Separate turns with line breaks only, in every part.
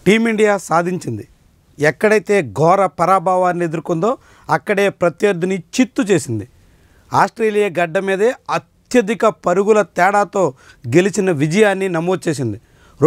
Team India సాధించింది. ఎక్కడైతే ఘోర పరాభవాన్ని ఎదుర్కొందో అక్కడే ప్రత్యర్థిని చిత్తు చేసింది. ఆస్ట్రేలియా గడ్డ మీదే అత్యధిక పరుగుల తేడాతో గెలిచిన విజయాన్ని నమోదు చేసింది.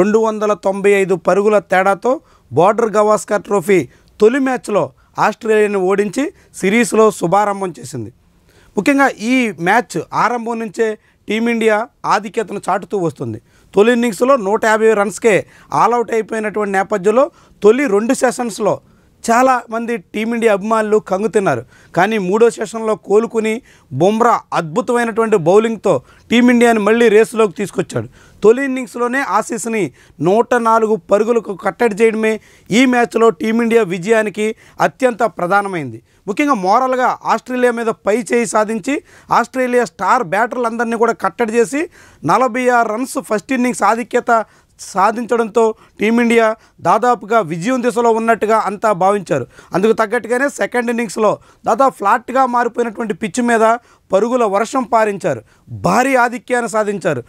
295 పరుగుల తేడాతో బోర్డర్ గవాస్కర్ ట్రోఫీ తొలి మ్యాచ్లో ఆస్ట్రేలియాను ఓడించి సిరీస్లో శుభారంభం చేసింది. ముఖ్యంగా ఈ మ్యాచ్ ఆరంభం నుంచే టీమిండియా ఆధిక్యతను చాటుతూ వస్తుంది. తొలి ఇన్నింగ్స్లో 150 రన్స్కే ఆల్అవుట్ అయిపోయినటువంటి నేపథ్యంలో తొలి 2 సెషన్స్లో చాలామంది టీమిండియా అభిమానులు కంగుతిన్నారు. కానీ 3వ సెషన్లో కోలుకుని బుమ్రా అద్భుతమైనటువంటి బౌలింగ్తో టీమిండియాని మళ్ళీ రేసులోకి తీసుకొచ్చాడు. తొలి ఇన్నింగ్స్లోనే ఆసీస్ని 104 పరుగులకు కట్టడి చేయడమే ఈ మ్యాచ్లో టీమిండియా విజయానికి అత్యంత ప్రధానమైంది. ముఖ్యంగా మోరల్గా ఆస్ట్రేలియా మీద పై చేయి సాధించి ఆస్ట్రేలియా స్టార్ బ్యాటర్లందరినీ కూడా కట్టడి చేసి 46 రన్స్ ఫస్ట్ ఇన్నింగ్స్ ఆధిక్యత సాధించడంతో టీమిండియా దాదాపుగా విజయం దిశలో ఉన్నట్టుగా అంతా భావించారు. అందుకు తగ్గట్టుగానే సెకండ్ ఇన్నింగ్స్లో దాదాపు ఫ్లాట్గా మారిపోయినటువంటి పిచ్ మీద పరుగుల వర్షం పారించారు. భారీ ఆధిక్యాన్ని సాధించారు.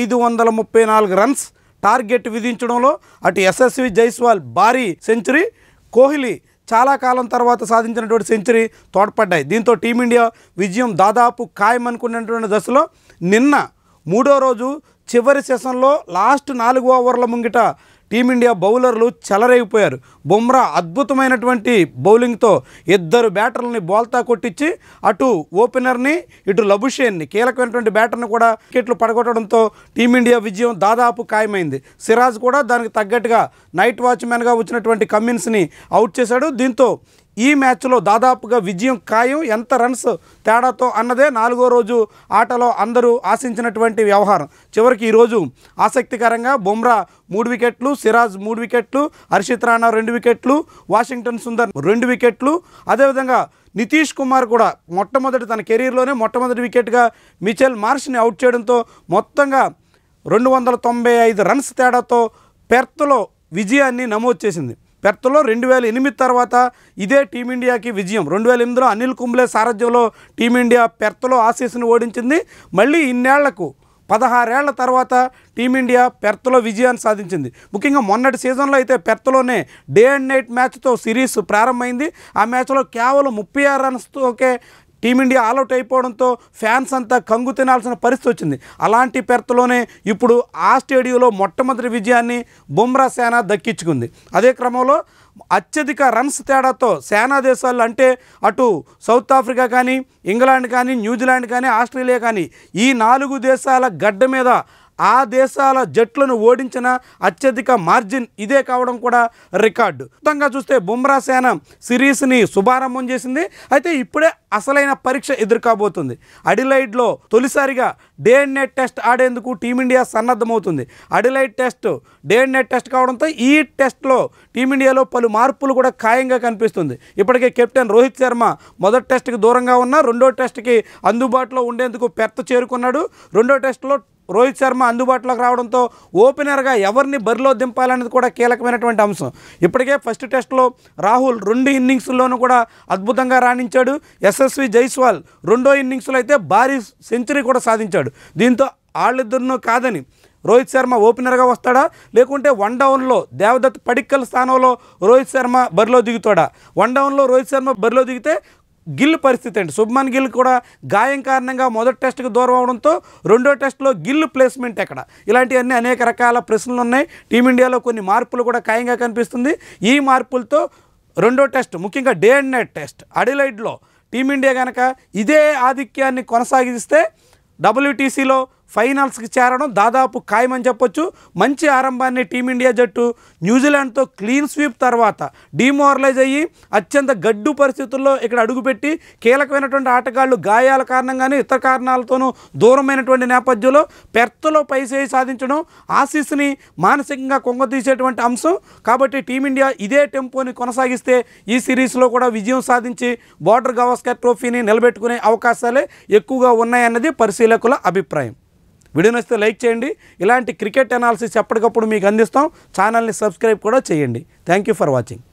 534 రన్స్ టార్గెట్ విధించడంలో అటు యశస్వి జైస్వాల్ భారీ సెంచరీ, కోహ్లీ చాలా కాలం తర్వాత సాధించినటువంటి సెంచరీ తోడ్పడ్డాయి. దీంతో టీమిండియా విజయం దాదాపు ఖాయమనుకున్నటువంటి దశలో నిన్న 3వ రోజు చివరి సెషన్లో లాస్ట్ 4 ఓవర్ల ముంగిట టీమిండియా బౌలర్లు చెలరేగిపోయారు. బుమ్రా అద్భుతమైనటువంటి బౌలింగ్తో 2 బ్యాటర్లని బోల్తా కొట్టించి అటు ఓపెనర్ని ఇటు లబుషేన్ని కీలకమైనటువంటి బ్యాటర్ని కూడా వికెట్లు పడగొట్టడంతో టీమిండియా విజయం దాదాపు ఖాయమైంది. సిరాజ్ కూడా దానికి తగ్గట్టుగా నైట్ వాచ్మెన్గా వచ్చినటువంటి కమిన్స్ని అవుట్ చేశాడు. దీంతో ఈ మ్యాచ్లో దాదాపుగా విజయం ఖాయం. ఎంత రన్స్ తేడాతో అన్నదే 4వ రోజు ఆటలో అందరూ ఆశించినటువంటి వ్యవహారం. చివరికి ఈరోజు ఆసక్తికరంగా బుమ్రా 3 వికెట్లు, సిరాజ్ 3 వికెట్లు, హర్షిత్ రాణా 2 వికెట్లు, వాషింగ్టన్ సుందర్ 2 వికెట్లు, అదేవిధంగా నితీష్ కుమార్ కూడా తన కెరీర్లోనే మొట్టమొదటి వికెట్గా మిచెల్ మార్ష్ని అవుట్ చేయడంతో మొత్తంగా 295 రన్స్ తేడాతో పెర్త్లో విజయాన్ని నమోదు చేసింది. పెర్త్లో 2008 తర్వాత ఇదే టీమిండియాకి విజయం. 2008లో అనిల్ కుంబ్లే సారథ్యంలో టీమిండియా పెర్త్లో ఆసీస్ని ఓడించింది. మళ్ళీ ఇన్నేళ్లకు 16 ఏళ్ల తర్వాత టీమిండియా పెర్త్లో విజయాన్ని సాధించింది. ముఖ్యంగా మొన్నటి సీజన్లో అయితే పెర్త్లోనే డే అండ్ నైట్ మ్యాచ్తో సిరీస్ ప్రారంభమైంది. ఆ మ్యాచ్లో కేవలం 36 రన్స్తోకే టీమిండియా ఆల్అవుట్ అయిపోవడంతో ఫ్యాన్స్ అంతా కంగు తినాల్సిన పరిస్థితి వచ్చింది. అలాంటి పెర్త్లోనే ఇప్పుడు ఆ స్టేడియంలో మొట్టమొదటి విజయాన్ని బుమ్రా సేన దక్కించుకుంది. అదే క్రమంలో అత్యధిక రన్స్ తేడాతో సేనా దేశాలు అంటే అటు సౌత్ ఆఫ్రికా కానీ, ఇంగ్లాండ్ కానీ, న్యూజిలాండ్ కానీ, ఆస్ట్రేలియా కానీ ఈ 4 దేశాల గడ్డ మీద ఆ దేశాల జట్లను ఓడించిన అత్యధిక మార్జిన్ ఇదే కావడం కూడా రికార్డు. మొత్తంగా చూస్తే బుమ్రా సేన సిరీస్ని శుభారంభం చేసింది. అయితే ఇప్పుడే అసలైన పరీక్ష ఎదుర్కోబోతుంది. అడిలైడ్లో తొలిసారిగా డే అండ్ నైట్ టెస్ట్ ఆడేందుకు టీమిండియా సన్నద్ధమవుతుంది. Adelaide test day and night test కావడంతో ఈ టెస్ట్లో టీమిండియాలో పలు మార్పులు కూడా ఖాయంగా కనిపిస్తుంది. ఇప్పటికే కెప్టెన్ రోహిత్ శర్మ మొదటి టెస్ట్కి దూరంగా ఉన్న 2వ టెస్ట్కి అందుబాటులో ఉండేందుకు పెర్త్ చేరుకున్నాడు. 2వ టెస్ట్లో రోహిత్ శర్మ అందుబాటులోకి రావడంతో ఓపెనర్గా ఎవరిని బరిలో దింపాలనేది కూడా కీలకమైనటువంటి అంశం. ఇప్పటికే ఫస్ట్ టెస్ట్లో రాహుల్ 2 ఇన్నింగ్స్లోనూ కూడా అద్భుతంగా రాణించాడు. యశస్వి జైస్వాల్ 2వ ఇన్నింగ్స్లో అయితే భారీ సెంచరీ కూడా సాధించాడు. దీంతో వాళ్ళిద్దరినూ కాదని రోహిత్ శర్మ ఓపెనర్గా వస్తాడా, లేకుంటే 1 డౌన్లో దేవదత్ పడిక్కల్ స్థానంలో రోహిత్ శర్మ బరిలో దిగుతాడా? 1 డౌన్లో రోహిత్ శర్మ బరిలో దిగితే గిల్ పరిస్థితి ఏంటి? శుభ్మన్ గిల్ కూడా గాయం కారణంగా మొదటి టెస్ట్కి దూరం అవడంతో 2వ టెస్ట్లో గిల్ ప్లేస్మెంట్ ఎక్కడ? ఇలాంటివన్నీ అనేక రకాల ప్రశ్నలు ఉన్నాయి. టీమిండియాలో కొన్ని మార్పులు కూడా ఖాయంగా కనిపిస్తుంది. ఈ మార్పులతో 2వ టెస్ట్ ముఖ్యంగా డే అండ్ నైట్ టెస్ట్ అడిలైడ్లో టీమిండియా కనుక ఇదే ఆధిక్యాన్ని కొనసాగిస్తే WTCలో ఫైనల్స్కి చేరడం దాదాపు ఖాయమని చెప్పొచ్చు. మంచి ఆరంభాన్ని టీమిండియా జట్టు న్యూజిలాండ్తో క్లీన్ స్వీప్ తర్వాత డిమోరలైజ్ అయ్యి అత్యంత గడ్డు పరిస్థితుల్లో ఇక్కడ అడుగుపెట్టి కీలకమైనటువంటి ఆటగాళ్లు గాయాల కారణంగానే ఇతర కారణాలతోనూ దూరమైనటువంటి నేపథ్యంలో పెర్త్లో పైచేయి సాధించడం ఆసీస్ని మానసికంగా కొంగతీసేటువంటి అంశం. కాబట్టి టీమిండియా ఇదే టెంపోని కొనసాగిస్తే ఈ సిరీస్లో కూడా విజయం సాధించి బోర్డర్ గవాస్కర్ ట్రోఫీని నిలబెట్టుకునే అవకాశాలే ఎక్కువగా ఉన్నాయన్నది పరిశీలకుల అభిప్రాయం. వీడియో నచ్చితే లైక్ చేయండి. ఇలాంటి క్రికెట్ అనాలిసిస్ ఎప్పటికప్పుడు మీకు అందిస్తాం. ఛానల్ని సబ్స్క్రైబ్ కూడా చేయండి. Thank you for watching.